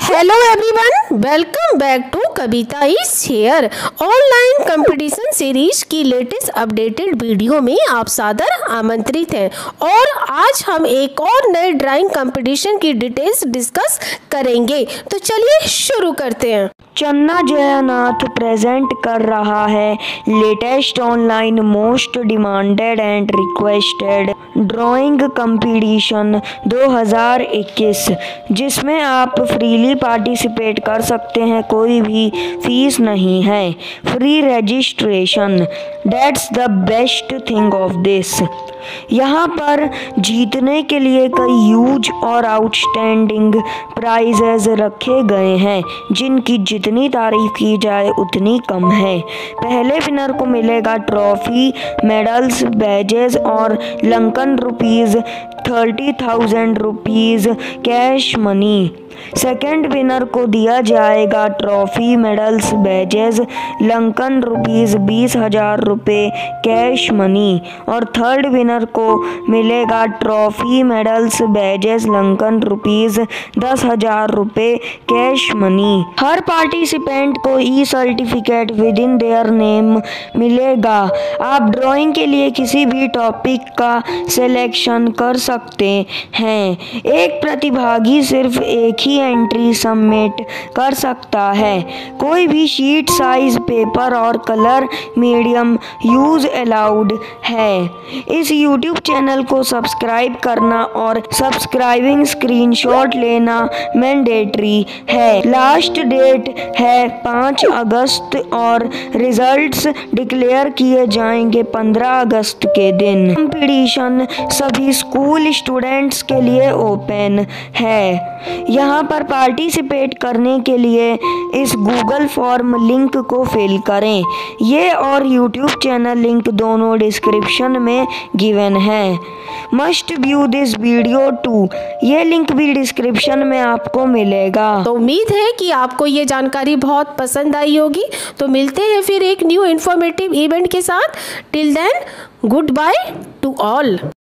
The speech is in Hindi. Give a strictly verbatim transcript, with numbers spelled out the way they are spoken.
Hello everyone, welcome back to Kavita is here online competition series की लेटेस्ट अपडेटेड वीडियो में आप सादर आमंत्रित हैं। और आज हम एक और नए ड्राइंग कंपटीशन की डिटेल्स डिस्कस करेंगे। तो चलिए शुरू करते हैं। चन्ना जयनाथ प्रेजेंट कर रहा है latest online most demanded and requested drawing competition दो हज़ार इक्कीस, जिसमें आप फ्रीली पार्टिसिपेट कर सकते हैं। कोई भी फीस नहीं है, free registration. That's the best thing of this. यहाँ पर जीतने के लिए कई ह्यूज और आउटस्टैंडिंग प्राइजेज रखे गए हैं, जिनकी जितनी तारीफ की जाए उतनी कम है। पहले विनर को मिलेगा ट्रॉफी, मेडल्स, बैजेस और Lankan rupees thirty thousand rupees cash money. Second winner को दिया जाएगा trophy, medals, badges, Lankan rupees बीस हजार रुपये कैश मनी। और थर्ड विनर को मिलेगा trophy, medals, badges, Lankan rupees दस हजार रुपये कैश मनी। हर पार्टिसिपेंट को e certificate with in their name मिलेगा। आप ड्राइंग के लिए किसी भी टॉपिक का सिलेक्शन कर सकते हैं। एक प्रतिभागी सिर्फ एक ही एंट्री सबमिट कर सकता है। कोई भी शीट साइज, पेपर और कलर मीडियम यूज अलाउड है। इस यूट्यूब चैनल को सब्सक्राइब करना और सब्सक्राइबिंग स्क्रीनशॉट लेना मैंडेटरी है। लास्ट डेट है पाँच अगस्त और रिजल्ट्स डिक्लेयर किए जाएंगे पंद्रह अगस्त के दिन। कंपटीशन सभी स्कूल स्टूडेंट्स के लिए ओपन है। यहाँ पर पार्टिसिपेट करने के लिए इस गूगल फॉर्म लिंक को फिल करें। ये और यूट्यूब चैनल लिंक दोनों डिस्क्रिप्शन में गिवन है। Must view this video too, ये लिंक भी डिस्क्रिप्शन में आपको मिलेगा। तो उम्मीद है कि आपको ये जानकारी बहुत पसंद आई होगी। तो मिलते हैं फिर एक न्यू इन्फॉर्मेटिव इवेंट के साथ। Till then, good bye to all.